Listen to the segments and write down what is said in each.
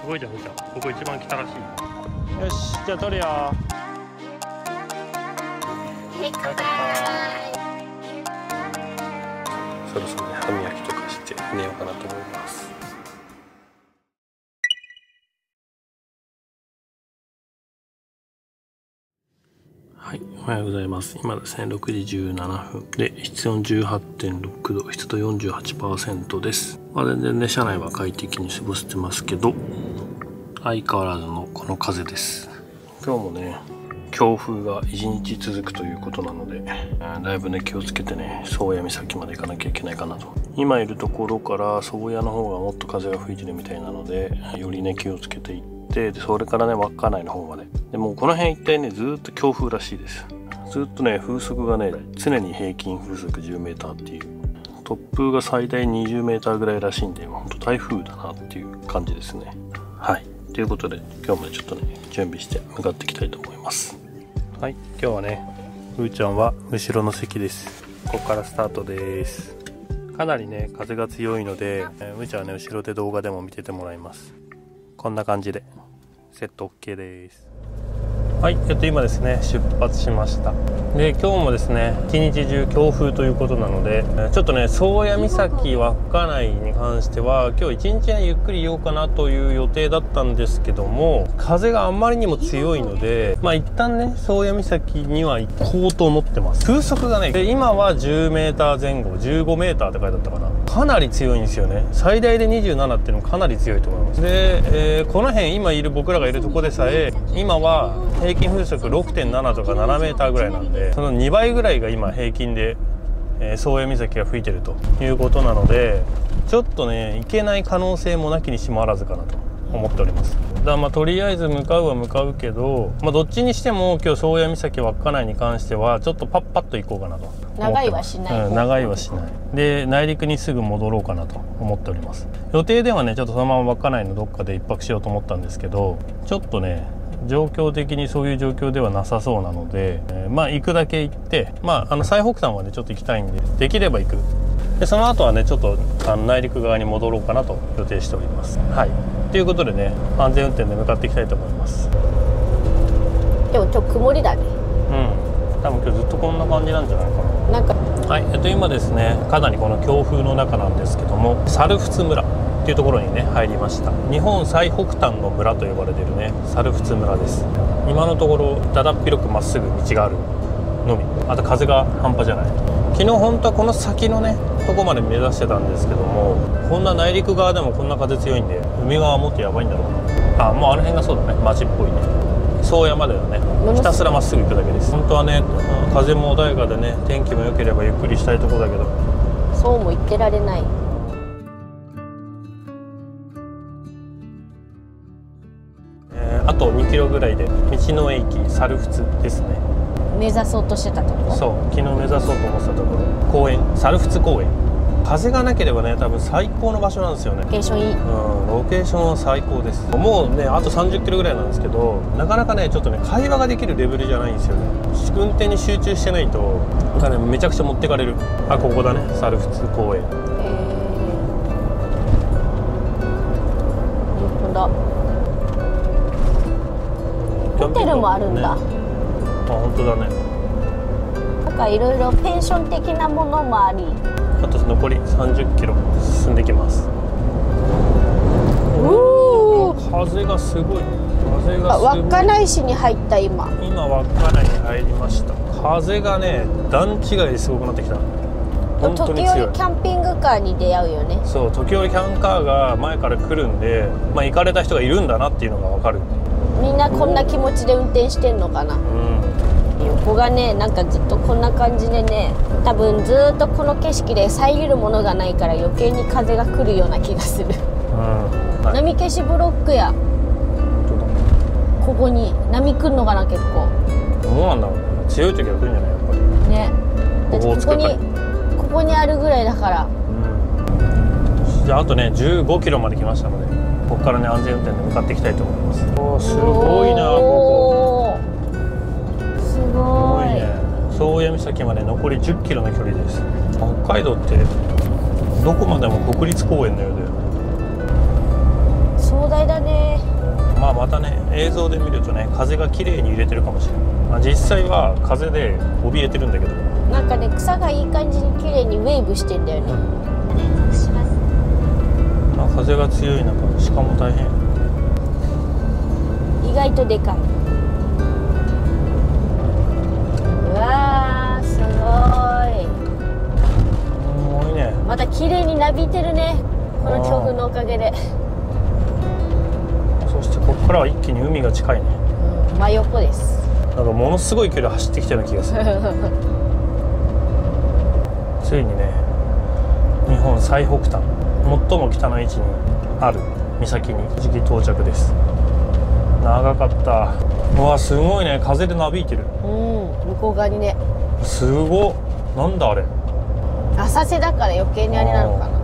ごいじゃん、ふーちゃん。ここ一番来たらしい。 よし、じゃあ撮るよ。 そろそろね、歯磨きとかして寝ようかなと思います。はい、おはようございます。今ですね、6時17分で、室温 18.6 度、湿度 48% です。全然ね、車内は快適に過ごしてますけど、相変わらずのこの風です。今日もね、強風が1日続くということなので、だいぶね、気をつけてね、宗谷岬まで行かなきゃいけないかなと。今いるところから宗谷の方がもっと風が吹いてるみたいなので、よりね、気をつけていって、でそれからね、稚内の方まで。でもうこの辺一帯ね、ずーっと強風らしいです。ずっとね、風速がね、常に平均風速10メーターっていう、突風が最大20メーターぐらいらしいんで、ほんと台風だなっていう感じですね。はい。ということで、今日もちょっとね、準備して向かっていきたいと思います。はい、今日はね、うーちゃんは後ろの席です。ここからスタートです。かなりね、風が強いので、うーちゃんはね、後ろで動画でも見ててもらいます。こんな感じで、セット OK です。はい、今ですね、出発しました。で、今日もですね、一日中強風ということなので、ちょっとね、宗谷岬稚内に関しては、今日一日ね、ゆっくりいようかなという予定だったんですけども、風があんまりにも強いので、一旦ね、宗谷岬には行こうと思ってます。風速がね、今は10メーター前後、15メーターって書いてあったかな。かなり強いんですよね。最大で27っていうのもかなり強いと思います。で、この辺、今いる僕らがいるとこでさえ、今は平均風速 6.7 とか7メーターぐらいなんで、その2倍ぐらいが今平均で、宗谷岬が吹いてるということなので、ちょっとね、行けない可能性もなきにしもあらずかなと思っております。だからとりあえず向かうは向かうけど、どっちにしても今日宗谷岬稚内に関してはちょっとパッパッと行こうかなと。 長いはしない、 長いはしないで、内陸にすぐ戻ろうかなと思っております。予定ではね、ちょっとそのまま稚内のどっかで一泊しようと思ったんですけど、ちょっとね、状況的にそういう状況ではなさそうなので、行くだけ行って、最北端までちょっと行きたいんで、できれば行く。でその後はね、ちょっと内陸側に戻ろうかなと予定しております。はい、ということでね、安全運転で向かっていきたいと思います。 でも今日曇りだね。 多分今日ずっとこんな感じなんじゃないかな。はい、今ですね、かなりこの強風の中なんですけども、猿払村っていうところにね、入りました。日本最北端の村と呼ばれているね、猿払村です。今のところだだっ広くまっすぐ道があるのみ、あと風が半端じゃない。昨日本当はこの先のねとこまで目指してたんですけども、こんな内陸側でもこんな風強いんで、海側はもっとやばいんだろうな。もうあの辺がそうだね、町っぽいね。宗谷まではね、ひたすらまっすぐ行くだけです。本当はね、風も穏やかでね、天気も良ければゆっくりしたいところだけど、 そうも言ってられない。 あと2キロぐらいで道の駅猿払ですね。 目指そうとしてたとこ。 そう、昨日目指そうと思ってたところ、公園、猿払公園。風がなければね、多分最高の場所なんですよね。 ロケーションいい。 ロケーションは最高です。もうね、あと30キロぐらいなんですけど、なかなかね、ちょっとね、会話ができるレベルじゃないんですよね。運転に集中してないと、なんかね、めちゃくちゃ持ってかれる。ここだね、猿払公園。 本当だ。ホテルもあるんだ。 本当だね。 なんかいろいろペンション的なものもあり。 あと残り30キロ進んできます。風がすごい。風がすごい。 稚内市に入った今。 稚内に入りました。風がね、段違いですごくなってきた。本当に強い。 時折キャンピングカーに出会うよね。 そう、時折キャンカーが前から来るんで、行かれた人がいるんだなっていうのが分かる。 みんなこんな気持ちで運転してんのかな。横がね、なんかずっとこんな感じでね、多分ずっとこの景色で遮るものがないから余計に風が来るような気がする。波消しブロックや。ここに波来んのかな、結構。 どうなんだろう。強い時は来るんじゃない、やっぱり。 ね。ここにあるぐらいだから。 じゃああとね、15キロまで来ましたので、ここからね、安全運転で向かっていきたいと思います。すごいな、ここ。 すごいね。 宗谷岬まで残り10キロの距離です。北海道ってどこまでも国立公園のようだよね。 壮大態だね。 まあまたね映像で見るとね風が綺麗に揺れてるかもしれない、まあ、実際は風で怯えてるんだけど、 なんかね草がいい感じに綺麗にウェーブしてんだよね。 まあ、風が強い中鹿も大変。 意外とでかい。うわーすごい。 すごいね。 また綺麗になびいてるね、この強風のおかげで。 そしてここからは一気に海が近いね、 真横です。 なんかものすごい距離走ってきたような気がするついにね日本最北端最も北の位置にある岬に無事到着です。長かった。うわすごいね、風でなびいてる。 向こう側にね。 すごっ。なんだあれ。 浅瀬だから余計にあれなのかな。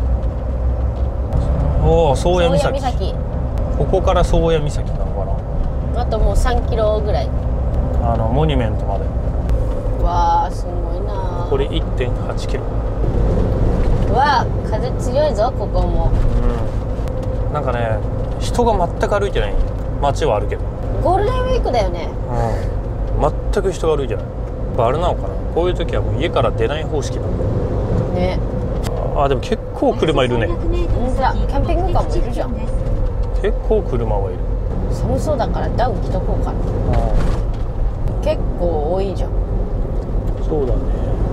おお宗谷岬。 岬。 ここから宗谷岬なのかな。 あともう3キロぐらい。 モニュメントまで。 わあすごいな。 これ 1.8 キロ。 うわあ風強いぞここも。 なんかね人が全く歩いてない。街はあるけどゴールデンウィークだよね。 全く人が歩いてない。あれなのかな、こういう時はもう家から出ない方式なのね。 でも結構車いるね。 本当だ、キャンピングカーもいるじゃん。 結構車はいる。 寒そうだからダウン着とこうかな。結構多いじゃん。 そうだね。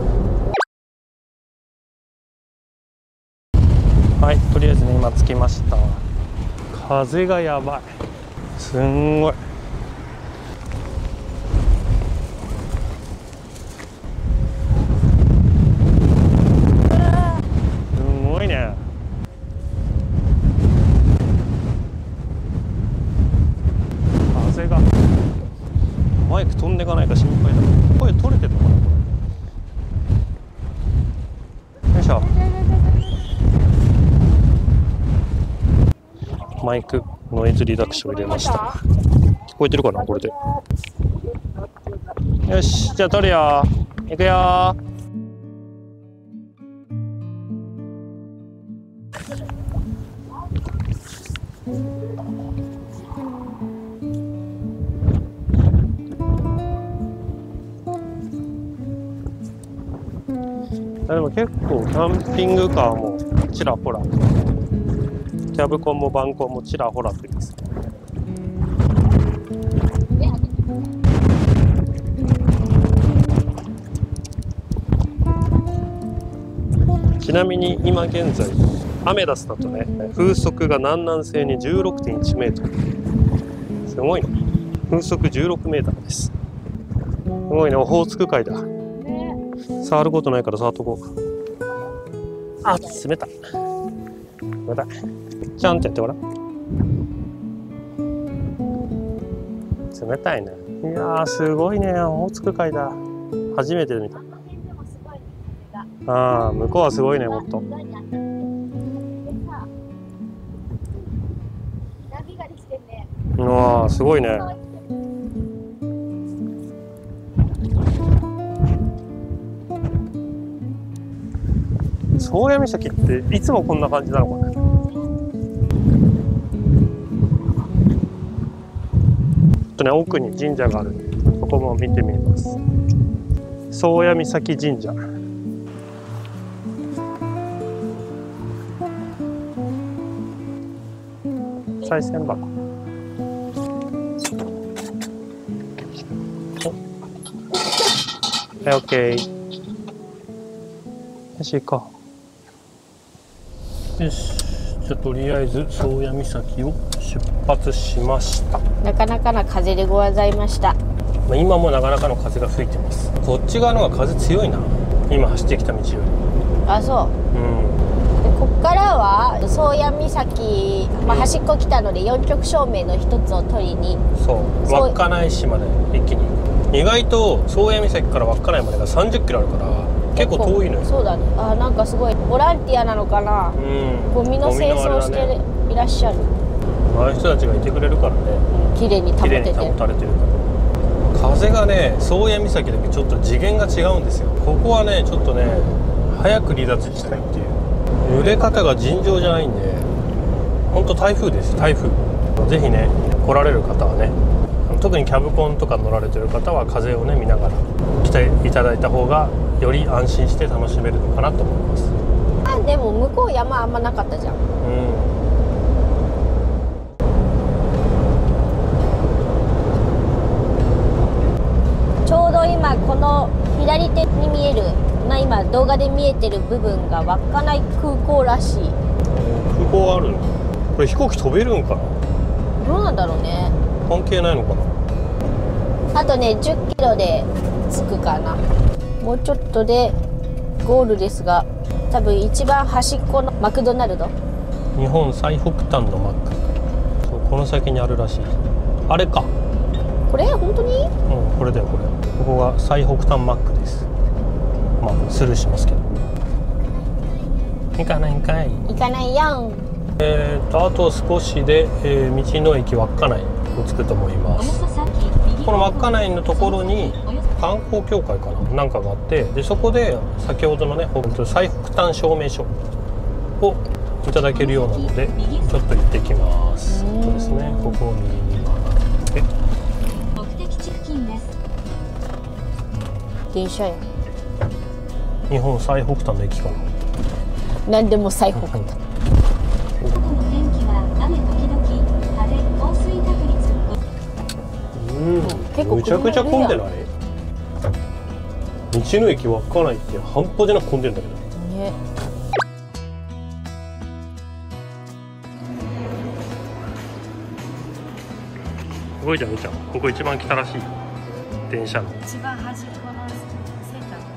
はい、とりあえずね今着きました。風がやばい。すんごい。すごいね。風がマイク飛んでいかないか心配だ。声取れてるのかなこれ。よいしょ。マイクノイズリダクション入れました。聞こえてるかなこれで。よし、じゃあ撮るよ。行くよ。でも結構キャンピングカーもちらほら、キャブコンもバンコンもちらほらってです。ちなみに今現在アメダスだとね風速が南南西に 16.1 メートル。すごいね。風速16メーターです。すごいね。オホーツク海だ。触ることないから触っとこうか。あ、冷たい。冷たい。ちゃんとやってごらん。冷たいね。いやーすごいね。オホーツク海だ。初めて見た。ああ、向こうはすごいね、もっと。うわーすごいね。宗谷岬っていつもこんな感じなのかね。奥に神社があるんでここも見てみます。宗谷岬神社。賽銭箱。はい、オッケー。よし、行こう。よし、じゃあとりあえず宗谷岬を出発しました。 なかなかな風でございました。 今もなかなかの風が吹いてます。こっち側の方が風強いな。今走ってきた道より。 あ、そう。でこっからは宗谷岬、端っこ来たので4極証明の一つを取りに。 そう。稚内市まで一気に。意外と宗谷岬から稚内までが30キロあるから結構遠いのよ。 そうだね。あ、なんかすごいボランティアなのかな。ゴミの清掃して、いらっしゃる。 ああいう人たちがいてくれるからね。 綺麗に保たれてるから。 風がね、宗谷岬だけちょっと次元が違うんですよ。ここはね、ちょっとね、早く離脱したいっていう。揺れ方が尋常じゃないんで、ほんと台風です、台風。 ぜひね来られる方はね、特にキャブコンとか乗られてる方は風をね見ながら来ていただいた方がより安心して楽しめるのかなと思います。 あ、でも向こう山あんまなかったじゃん。ちょうど今この左手に見える今動画で見えてる部分が稚内空港らしい。 空港あるの？これ飛行機飛べるんかな？ どうなんだろうね。 関係ないのかな？ あとね10キロで着くかな。もうちょっとでゴールですが、多分一番端っこのマクドナルド、 日本最北端のマック、そうこの先にあるらしい。あれか、 これ本当に？ うん、これだよこれ。ここが最北端マックです。まあスルーしますけど。行かないんかい。 行かないやん。 あと少しで、道の駅稚内を着くと思います。この稚内のところに観光協会かなんかがあって、でそこで先ほどのね最北端証明書をいただけるようなので、ちょっと行ってきます。そうですね、ここを右に曲がって目的地付近です。 電車や。 日本最北端の駅かな。 何でも最北端。 午後の天気は雨時々晴れ、降水確率。 結構めちゃくちゃ混んでない？道の駅稚内って半端じゃなく混んでるんだけどね。 すごいじゃんみーちゃん、ここ一番来たらしい電車の。 一番端っこのセンター。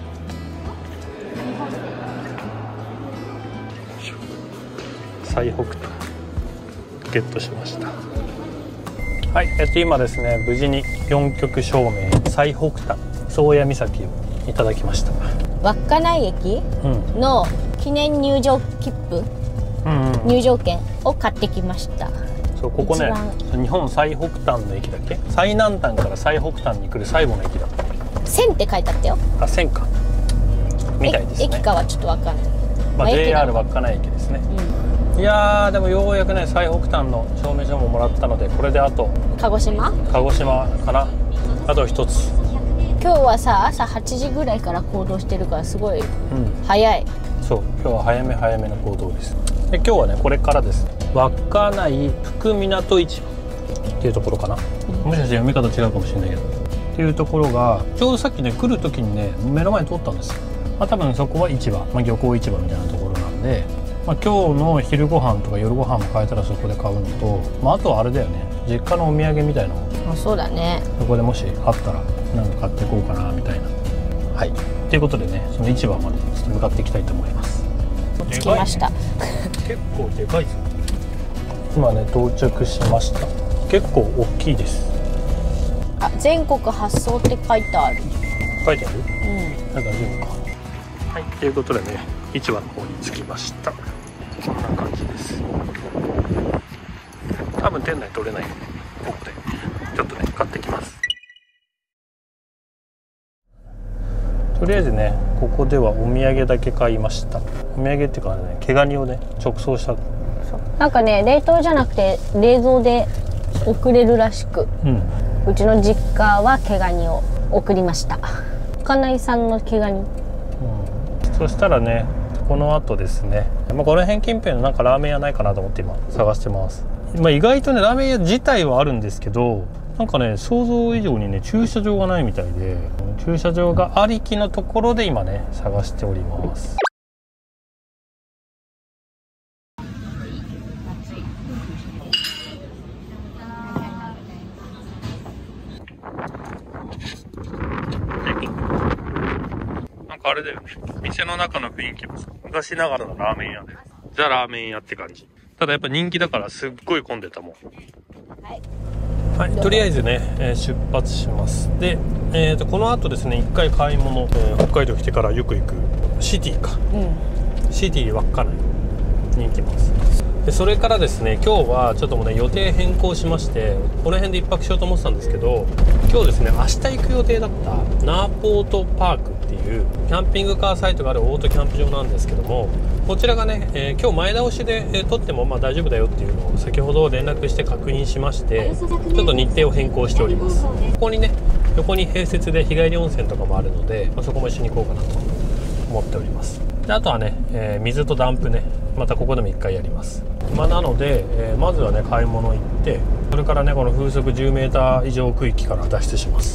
最北端ゲットしました。はい、今ですね無事に4極証明最北端宗谷岬をいただきました。 稚内駅の記念入場切符、入場券を買ってきました。 そうここね、日本最北端の駅だっけ？最南端から最北端に来る最後の駅だ。 線って書いてあったよ。 あ、線かみたいですね。 駅かはちょっとわかんない。 まあ JR 稚内駅ですね。いやーでもようやくね最北端の証明書ももらったので、これであと鹿児島かな。あと一つ。 今日はさ朝8時ぐらいから行動してるからすごい早い。 そう今日は早めの行動です。で今日はねこれからですね稚内福港市場っていうところかな、もしかして読み方違うかもしれないけどっていうところがちょうどさっきね来る時にね目の前に通ったんですよ。まあ多分そこは市場、漁港市場みたいなところなんで、今日の昼ご飯とか夜ご飯も買えたらそこで買うのと、あとはあれだよね、実家のお土産みたいなのをそうだね。 そこでもしあったらなんか買っていこうかなみたいな。はいということでね、その市場までちょっと向かっていきたいと思います。 着きました。 結構でかいぞ。今ね到着しました。結構大きいです。 あ、全国発送って書いてある。 書いてある？大丈夫か。はい、ということでね、市場の方に着きました。こんな感じです。多分店内取れないよね。ここでちょっとね買ってきます。とりあえずねここではお土産だけ買いました。お土産っていうかね、毛ガニをね直送した。 なんかね冷凍じゃなくて冷蔵で送れるらしく、うちの実家は毛ガニを送りました。稚内産の毛ガニ。 そしたらねこの後ですね、この辺近辺のなんかラーメン屋ないかなと思って今探してます。意外とねラーメン屋自体はあるんですけど、なんかね想像以上にね駐車場がないみたいで、駐車場がありきのところで今ね探しております。なんかあれだよね、店の中の雰囲気も昔ながらのラーメン屋で、ザラーメン屋って感じ。ただやっぱ人気だからすっごい混んでたもん。はい、とりあえずね、出発します。で、この後ですね一回買い物、北海道来てからよく行くシティか、シティ稚内に行きます。でそれからですね今日はちょっともうね予定変更しまして、この辺で一泊しようと思ってたんですけど、今日ですね明日行く予定だったナーポートパークっていうキャンピングカーサイトがあるオートキャンプ場なんですけども、 こちらがね、今日前倒しで、撮ってもまあ大丈夫だよっていうのを先ほど連絡して確認しまして、ちょっと日程を変更しております。ここにね、横に併設で日帰り温泉とかもあるので、まあ、そこも一緒に行こうかなと思っております。であとはね、水とダンプね、またここでも1回やります。まあ、なので、まずはね買い物行って、それからねこの風速 10m 以上区域から脱出します。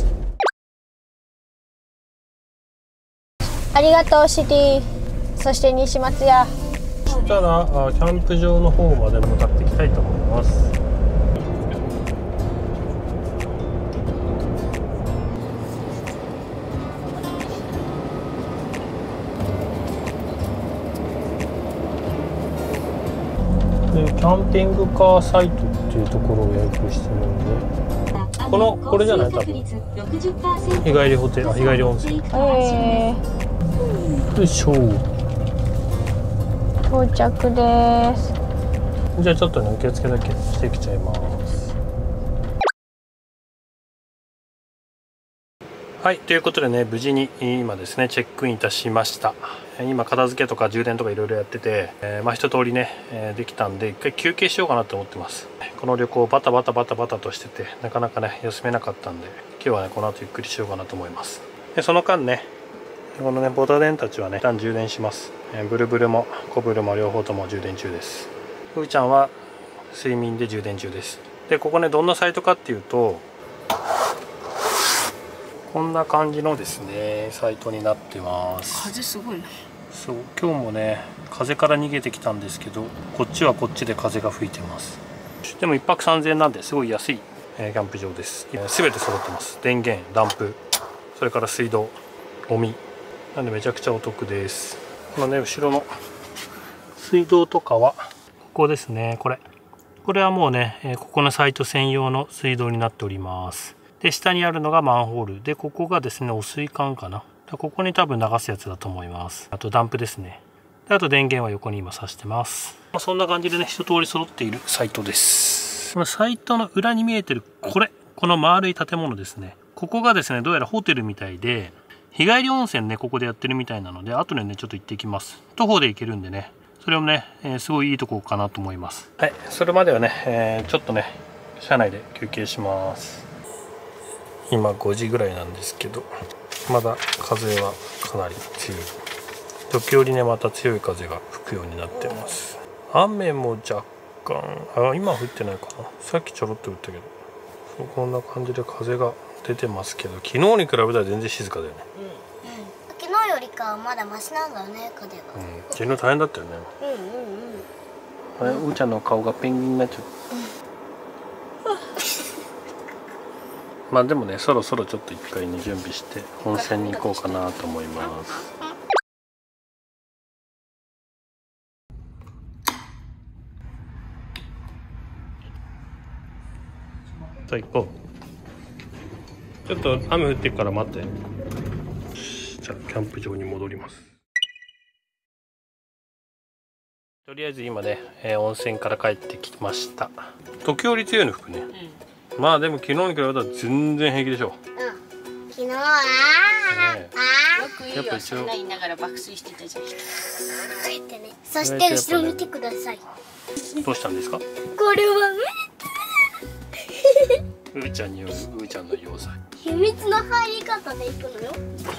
ありがとうシティ、そして西松屋。 そしたらキャンプ場の方まで向かっていきたいと思います。でキャンピングカーサイトっていうところを予約してるんで、これじゃない多分日帰りホテル、日帰り温泉。よいしょ、 到着です。 じゃあちょっとね受付だけしてきちゃいます。はい、ということでね無事に今ですねチェックインいたしました。今片付けとか充電とかいろいろやってて、まあ一通りね、できたんで一回休憩しようかなと思ってます。この旅行バタバタとしててなかなかね休めなかったんで、今日はねこの後ゆっくりしようかなと思います。でその間ねこのねボタデンたちはね一旦充電します。ブルブルもコブルも両方とも充電中です。ふーちゃんは睡眠で充電中です。でここねどんなサイトかっていうと、こんな感じのですねサイトになってます。 風すごいな。 そう、今日もね風から逃げてきたんですけど、こっちはこっちで風が吹いてます。でも1泊3000円なんですごい安い、キャンプ場です。全て揃ってます。電源、ランプ、それから水道、ゴミなんでめちゃくちゃお得です。このね後ろの水道とかはここですね。これはもうね、ここのサイト専用の水道になっております。で下にあるのがマンホールで、ここがですね汚水管かな。ここに多分流すやつだと思います。あとダンプですね。であと電源は横に今挿してます。そんな感じでね一通り揃っているサイトです。このサイトの裏に見えてるこの丸い建物ですね。ここがですねどうやらホテルみたいで、日帰り温泉ねここでやってるみたいなので、後でねちょっと行ってきます。徒歩で行けるんでね、それもね、すごいいいとこかなと思います。はい、それまではね、ちょっとね車内で休憩します。今5時ぐらいなんですけど、まだ風はかなり強い。時折ねまた強い風が吹くようになってます。雨も若干、今降ってないかな。さっきちょろっと降ったけど、そうこんな感じで風が出てますけど、昨日に比べたら全然静かだよね。 昨日よりかはまだマシなんだね、風が。 昨日大変だったよね。うーちゃんの顔がペンギンになっちゃう。まあでもねそろそろちょっと一回ね準備して温泉に行こうかなと思います。さあ行こう。ちょっと雨降ってるから待って。じゃあキャンプ場に戻ります。とりあえず今ね、温泉から帰ってきました。時折強いの吹くね。まあでも昨日に比べたら全然平気でしょ。 昨日はよくいいよ、そんな言いながら爆睡してたじゃん。 そして後ろ見てください。 どうしたんですか？ これはうーちゃんによるうーちゃんの要塞。 秘密の入り方でいくのよ。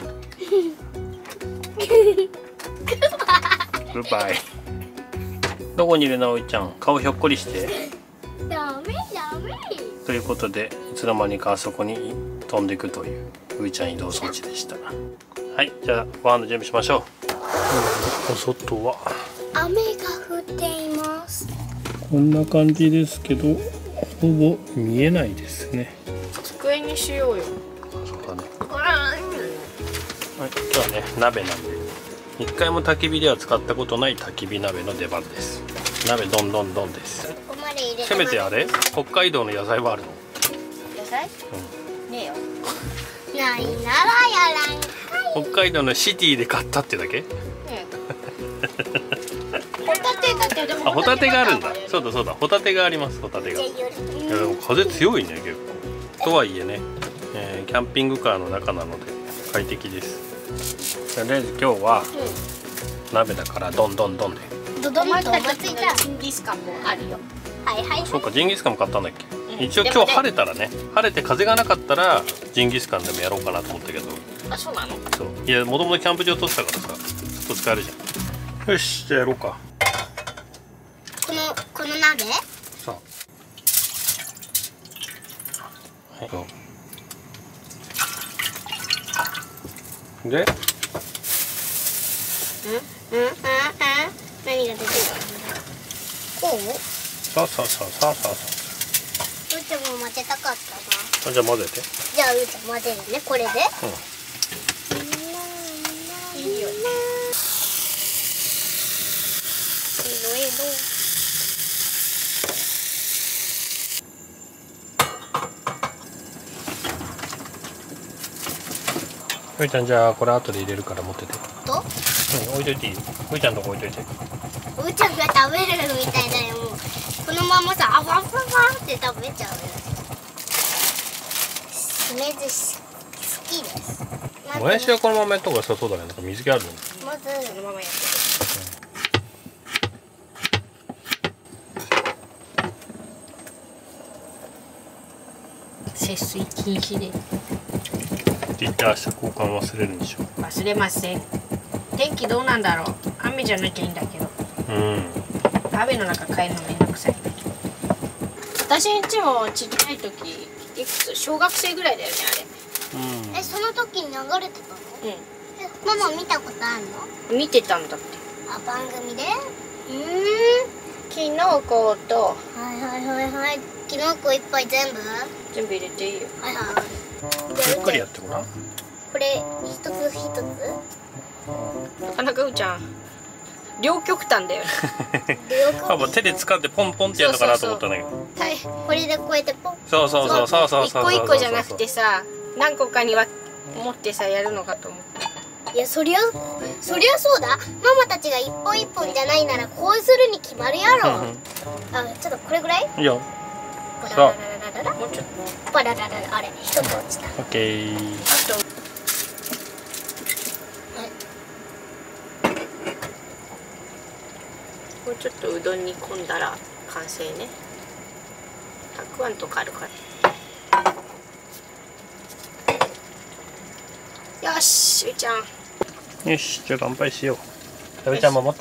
グッバイ。どこにいるなおいちゃん、顔ひょっこりして。 ダメ。 ということでいつの間にかあそこに飛んでいくといううーちゃん移動装置でした。はい、じゃあご飯の準備しましょう。お外は雨が降っています。 こんな感じですけど、ほぼ見えないですね。 机にしようよ。 そうだね。はい、今日はね鍋なんで、一回も焚き火では使ったことない焚き火鍋の出番です。鍋どんどんどんです。 ここまで入れてせめてあれ北海道の野菜はあるの？ 野菜？ねえよ。 ないならやらん。 北海道のシティで買ったってだけ？ ホタテだってでも。 あ、ホタテがあるんだ。そうだホタテがあります。ホタテが。いやでも風強いね結構。とはいえね、キャンピングカーの中なので快適です。とりあえず今日は鍋だからドンドンドンで。 ドドンと思いついた。 ジンギスカンもあるよ。 はいはい。 そうか、ジンギスカンも買ったんだっけ、 うん一応今日晴れたらね、晴れて風がなかったらジンギスカンでもやろうかなと思ったけど、 あ、そうなの。 そういや、もともとキャンプ場取ってたからさ、ずっと使えるじゃん。よし、じゃあやろうか。 この鍋？ さあ、はい、で何が出てる？こう？ さあさあさあさあさあさうーちゃんも混ぜたかったな。 あ、じゃあ混ぜて。 じゃあうーちゃん混ぜるね、これで。いいよね。 ふいちゃん、じゃあこれ後で入れるから持ってて。 と？ 置いといていい？ふいちゃんのとこ置いといて。 うーちゃんが食べるみたいだよ。もうこのままさ、あわわわって食べちゃうよ。しめ寿司好きです。 もやしはこのままやった方が良さそうだね。なんか水気あるの。 まずこのままやってる。節水禁止で。 って言って明日交換忘れるんでしょ。 忘れません。天気どうなんだろう。雨じゃなきゃいいんだけど。 うん。 雨の中帰るのめんどくさい。私んちもちっちゃい時、いくつ小学生ぐらいだよねうん。 その時に流れてたの？ あれ。 ママ見たことあるの？ 見てたんだって。 あ、番組で？ キノコとはいはいはいはい。キノコいっぱい全部？ 全部入れていいよ。 はいはい。 ゆっくりやってごらん。 これ一つ一つ？ なかなかうーちゃん両極端だよね。 パパ手で掴んでポンポンってやるのかなと思ったんだけど。 大これでこうやってポン。 そうそうそうそうそう一そう。 個一個じゃなくてさ、何個かには持ってさやるのかと思った。 いや、そりゃそうだ。ママたちが一本一本じゃないならこうするに決まるやろ。あ、ちょっとこれぐらい？ いいよ。 パラそうラララララ。 もうちょっと。 パララララ、あれ一つ落ちた。 オッケー。 あともうちょっとうどんに込んだら完成ね。たくあんとかあるから。よし、うーちゃん。 よし、じゃあ乾杯しよう。食べちゃんも持って。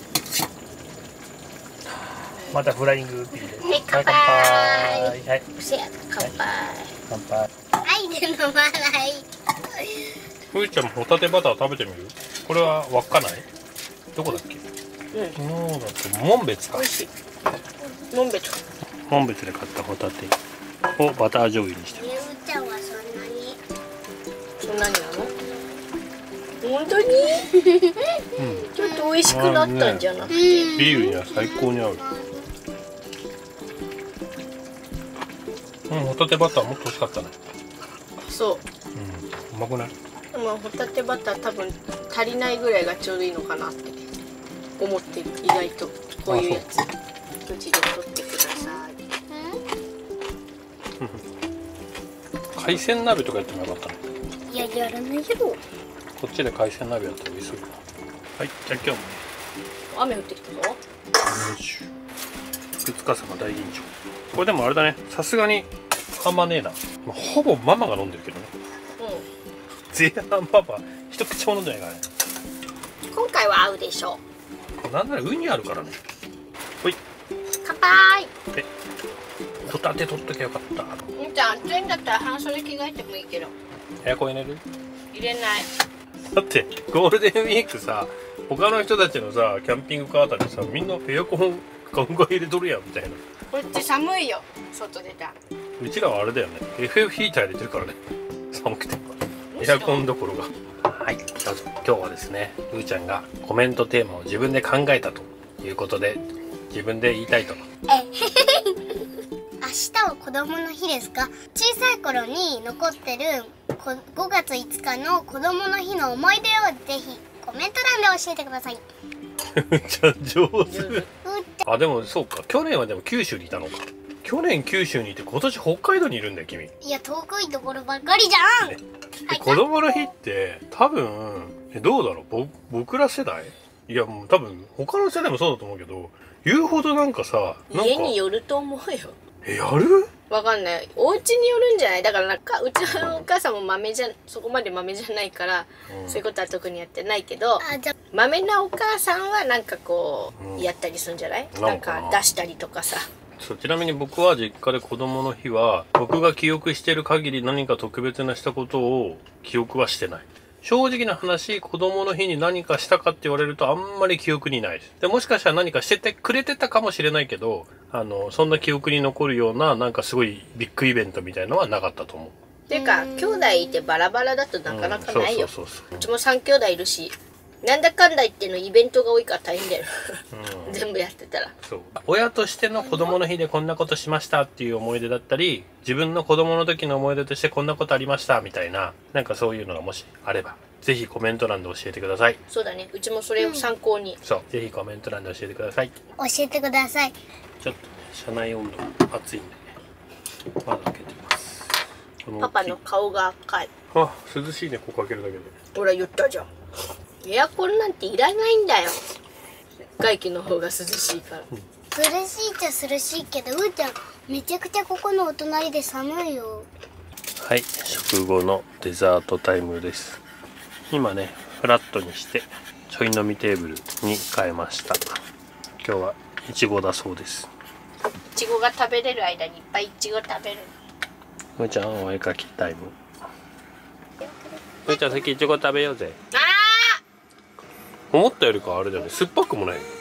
またフライングピーで。 はい、乾杯。 はい。 せや、乾杯。 乾杯。 はいで飲まない。 ふーちゃんもホタテバター食べてみる？これはわかない？どこだっけ？だと紋別か。 美味しい。のんべちゃん。 紋別で買ったホタテをバター醤油にしてる。 ゆうちゃんはそんなに？ そんなになの？本当に？ちょっと美味しくなったんじゃなくて。 ビールには最高に合う。ホタテバターもっと美味しかったね。 そう。 うまくない？ でもホタテバター多分足りないぐらいがちょうどいいのかなって思ってる。意外とこういうやつうちで取ってください。 海鮮鍋とかやってもよかったね。 いや、やらないけど。 こっちで海鮮鍋やったら美味しそうだな。はい、じゃあ今日も雨降ってきたぞ。 福塚様大吟醸。これでもあれだね、さすがにあんまねえな。ほぼママが飲んでるけどね。前半パパ一口も飲んでないからね。 今回は合うでしょなんならウニあるからね。ほい。 う。乾杯。 ホタテ取っときゃよかった。 じゃあ暑いんだったら半袖着替えてもいいけどエアコン入れる？ 入れない。 だってゴールデンウィークさ、他の人たちのさキャンピングカーターでさ、みんなエアコンガンガン入れとるやんみたいな。 こっち寒いよ、外出た。 うちらはあれだよね、 FF ヒーター入れてるからね。寒くてエアコンどころが。はい、どうぞ。今日はですね、うーちゃんがコメントテーマを自分で考えたということで、自分で言いたいと。 明日は子供の日ですか？小さい頃に残ってる5月5日の子供の日の思い出をぜひコメント欄で教えてください。 うーちゃん上手。あ、でもそうか、去年はでも九州にいたのか。去年九州にいて今年北海道にいるんだよ君。 いや、遠くいところばっかりじゃん。 で子供の日って多分どうだろう、僕ら世代いやもう多分他の世代もそうだと思うけど、言うほどなんかさ、なんか家によると思うよ。 やる？ わかんない。お家によるんじゃない？だからなんかうちのお母さんもそこまで豆じゃないから、そういうことは特にやってないけど、豆なお母さんはなんかこう、やったりするんじゃない？なんか出したりとかさ。 そう、ちなみに僕は実家で子供の日は、僕が記憶してる限り何か特別なしたことを記憶はしてない。正直な話、子供の日に何かしたかって言われるとあんまり記憶にないです。で、もしかしたら何かしててくれてたかもしれないけど、そんな記憶に残るような、なんかすごいビッグイベントみたいのはなかったと思う。 っていうか、兄弟いてバラバラだとなかなかないよ。 そう。 うちも3兄弟いるし、なんだかんだ言ってのイベントが多いから大変だよ。全部やってたら。 そう。親としての子供の日でこんなことしましたっていう思い出だったり、自分の子供の時の思い出としてこんなことありましたみたいな、なんかそういうのがもしあれば、ぜひコメント欄で教えてください。 そうだね。うちもそれを参考に。 そう。ぜひコメント欄で教えてください。 教えてください。 ちょっとね、車内温度暑いんでね、窓開けてます。 パパの顔が赤い。 あ、涼しいね、ここ開けるだけで。 ほら言ったじゃん。エアコンなんていらないんだよ。外気の方が涼しいから。 涼しいっちゃ涼しいけど、うーちゃんめちゃくちゃここのお隣で寒いよ。 はい、食後のデザートタイムです。今ね、フラットにしてちょい飲みテーブルに変えました。今日はいちごだそうです。 いちごが食べれる間にいっぱいいちご食べる。 むーちゃんお絵かきタイム。むーちゃん先いちご食べようぜ。思ったよりかあれだよね、酸っぱくもない。はい、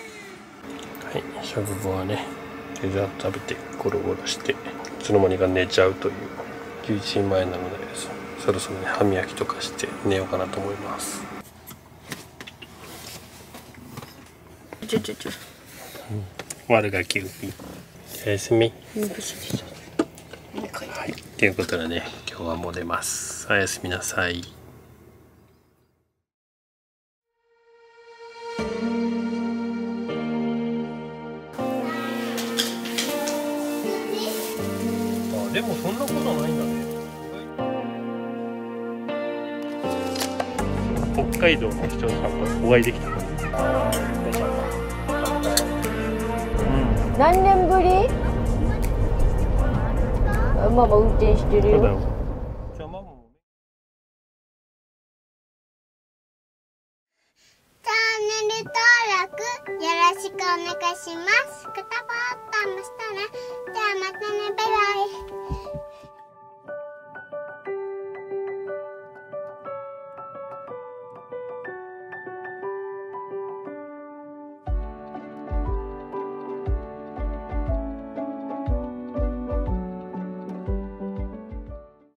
食後はね、デザート食べてゴロゴロしていつの間にか寝ちゃうという11時前なので、そろそろね歯磨きとかして寝ようかなと思います。悪がきゅうぴおやすみ。はい、ということでね、今日はもう出ます。おやすみなさい。でもそんなことないんだね。北海道の市長さんとお会いできた。 何年ぶり？ママ運転してるよ。 じゃあママも。 チャンネル登録よろしくお願いします。グッドボタンもしたら、じゃあまたね、バイバイ。